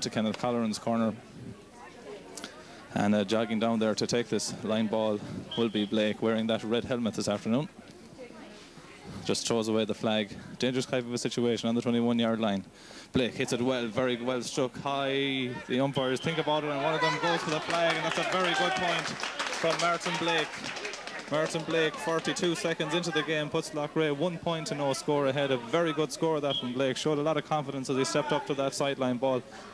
into Kenneth Colleran's corner. And jogging down there to take this line ball will be Blake, wearing that red helmet this afternoon. Just throws away the flag. Dangerous type of a situation on the 21-yard line. Blake hits it well, very well struck high. The umpires think about it, and one of them goes for the flag, and that's a very good point from Martin Blake. Martin Blake, 42 seconds into the game, puts Loughrea 1 point to no score ahead. A very good score that from Blake. Showed a lot of confidence as he stepped up to that sideline ball.